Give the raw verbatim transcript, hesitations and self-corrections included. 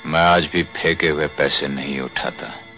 मैं आज भी फेंके हुए पैसे नहीं उठाता।